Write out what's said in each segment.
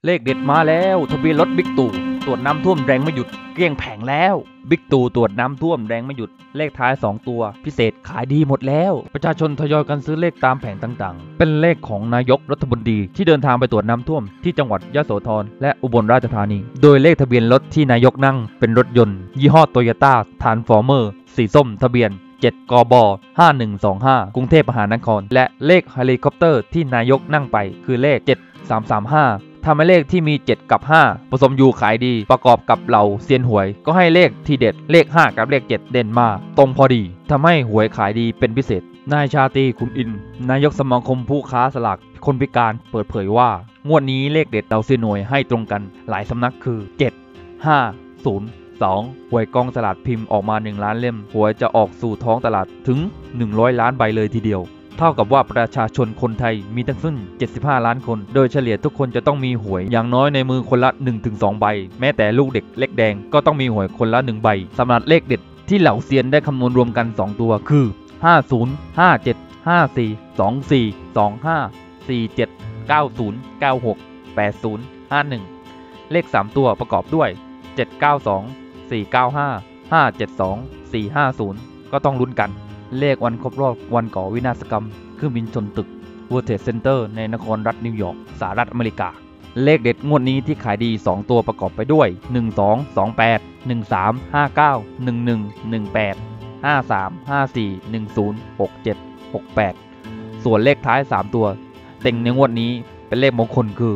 เลขเด็ดมาแล้วทะเบียนรถบิ๊กตู่ตรวจน้ำท่วมแรงไม่หยุดเกลี้ยงแผงแล้วบิ๊กตู่ตรวจน้ำท่วมแรงไม่หยุดเลขท้าย2ตัวพิเศษขายดีหมดแล้วประชาชนทยอยกันซื้อเลขตามแผงต่างๆเป็นเลขของนายกรัฐมนตรีที่เดินทางไปตรวจน้ำท่วมที่จังหวัดยโสธรและอุบลราชธานีโดยเลขทะเบียนรถที่นายกนั่งเป็นรถยนต์ยี่ห้อโตโยต้าทรานส์ฟอร์เมอร์สีส้มทะเบียน7 กบ5125กรุงเทพมหานครและเลขเฮลิคอปเตอร์ที่นายกนั่งไปคือเลข7335ทำให้เลขที่มี 7 กับ 5 ผสมอยู่ขายดีประกอบกับเหล่าเซียนหวยก็ให้เลขที่เด็ดเลข 5 กับเลข 7 เด่นมาตรงพอดีทำให้หวยขายดีเป็นพิเศษนายชาตรีขุนอินทร์นายกสมาคมผู้ค้าสลากคนพิการเปิดเผยว่างวดนี้เลขเด็ดเหล่าเซียนหวยให้ตรงกันหลายสำนักคือ7 5 0 2หวยกองสลากพิมพ์ออกมา1 ล้านเล่มหวยจะออกสู่ท้องตลาดถึง100 ล้านใบเลยทีเดียวเท่ากับว่าประชาชนคนไทยมีทั้งสิ้น75 ล้านคนโดยเฉลี่ยทุกคนจะต้องมีหวยอย่างน้อยในมือคนละ 1-2 ใบแม้แต่ลูกเด็กเล็กแดงก็ต้องมีหวยคนละ1 ใบสำหรับเลขเด็ดที่เหล่าเซียนได้คำนวณรวมกัน2ตัวคือ50 57 54 24 25 47 90 96 80 51เลข3ตัวประกอบด้วย792 495 572 450ก็ต้องลุ้นกันเลขวันครบรอบวันก่อวินาศกรรมเครื่องบินชนตึก World Trade Center ในนครรัฐนิวยอร์กสหรัฐอเมริกาเลขเด็ดงวดนี้ที่ขายดี2ตัวประกอบไปด้วย12 28 13 59 11 18 53 54 10 67 68ส่วนเลขท้าย3ตัวเต็งในงวดนี้เป็นเลขมงคลคือ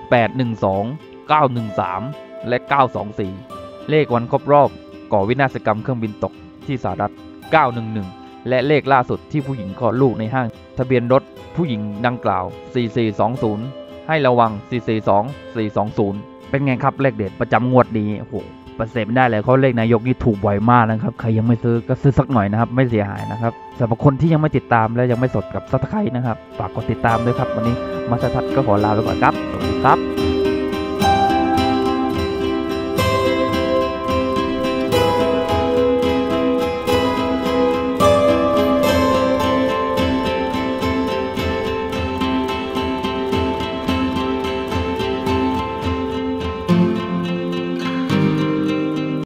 812 913และ924เลขวันครบรอบก่อวินาศกรรมเครื่องบินตกที่สหรัฐ911และเลขล่าสุดที่ผู้หญิงคลอดลูกในห้างทะเบียนรถผู้หญิงดังกล่าว4420ให้ระวัง442420เป็นไงครับเลขเด็ดประจำงวดนี้โอ้โหประเสริฐไม่ได้เลยเขาเลขนายกนี่ถูกบ่อยมากนะครับใครยังไม่ซื้อก็ซื้อสักหน่อยนะครับไม่เสียหายนะครับสำหรับคนที่ยังไม่ติดตามและยังไม่สดกับซับสไครบ์นะครับฝากกดติดตามด้วยครับวันนี้มาสทัศน์ก็ขอลาไปก่อนครับสวัสดีครับ